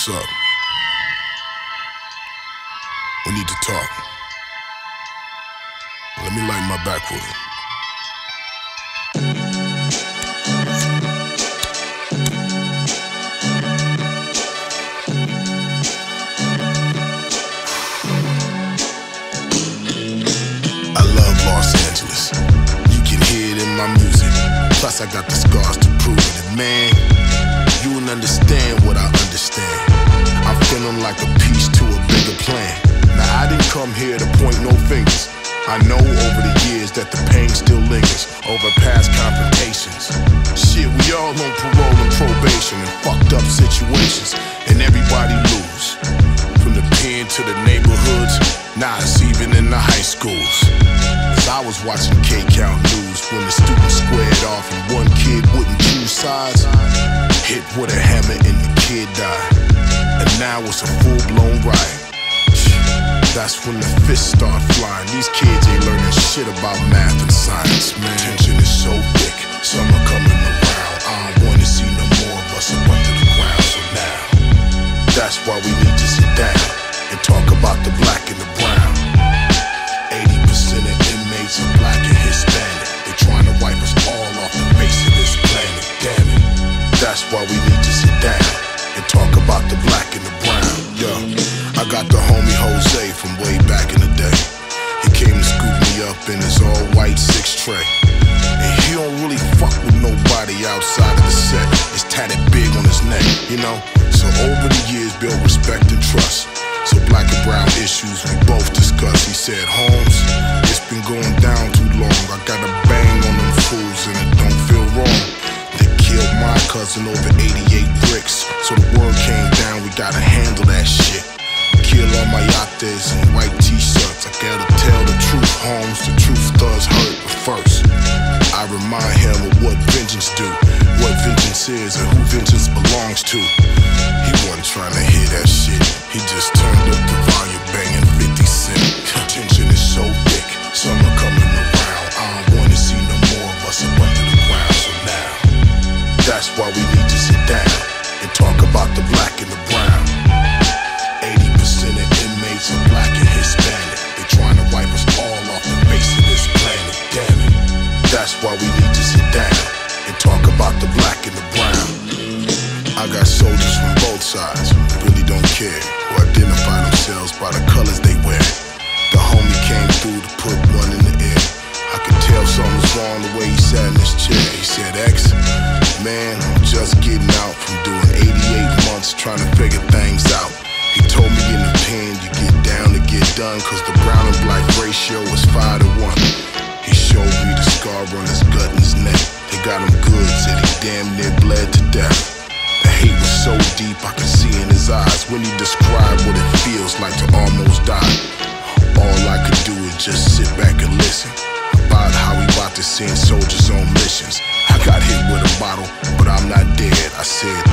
What's up? We need to talk. Let me lighten my back with it. I love Los Angeles. You can hear it in my music. Plus I got the scars to prove it. And man, you wouldn't understand what I understand. I'm feeling like a piece to a bigger plan. Now I didn't come here to point no fingers. I know over the years that the pain still lingers over past confrontations. Shit, we all on parole and probation in fucked up situations, and everybody lose. From the pen to the neighborhoods, now it's even in the high schools. As I was watching K-Count News when the students squared off and one kid wouldn't choose sides, hit with a hammer and the kid died. And now it's a full-blown riot. That's when the fists start flying. These kids ain't learning shit about math and science, man. Tension is so thick, summer coming around. I don't wanna see no more of us up under the ground. So now, that's why we need to sit down and talk about the black and the brown. 80% of inmates are black and Hispanic. They trying to wipe us all off the face of this planet. Damn it. That's why we need to sit down and talk about the black and the brown. Yo, I got the homie Jose from way back in the day. He came to scoop me up in his all-white 6 tray. And he don't really fuck with nobody outside of the set. It's tatted big on his neck, you know? So over the years, build respect and trust. So black and brown issues we both discuss. He said, Holmes, it's been going down too long. I got a bang on them fools and it don't feel wrong. They killed my cousin over 88 bricks. So the word came down, we gotta handle that shit. Kill all my yates and white t-shirts. I gotta tell the truth, Holmes. The truth does hurt, but first I remind him of what vengeance do, what vengeance is, and who vengeance belongs to. He wasn't trying to hear that shit. He just turned up the volume, banging 50 Cent. Tension is so thick, summer coming around. I don't wanna see no more of us up under the ground. So now, that's why we need to sit down and talk about the black and the brown. 80% of inmates are black and Hispanic. They trying to wipe us all off the face of this planet. Damn it. That's why we need to sit down and talk about the black and the brown. I got soldiers from both sides who really don't care, who identify themselves by the colors they wear. The homie came through to put one in the air. I could tell something was wrong the way he sat in his chair. He said, X, man, I'm just getting out from doing 88 months trying to figure things out. He told me in the pen, you get down to get done, cause the brown and black ratio was 5 to 1. He showed me the scar on his gut and his neck. They got him good, said he damn near bled to death. The hate was so deep I could see in his eyes when he described what it feels like to almost die. All I could do is just sit back and listen about how he about to send soldiers on missions. I got hit with a bottle, but I'm not dead. I said,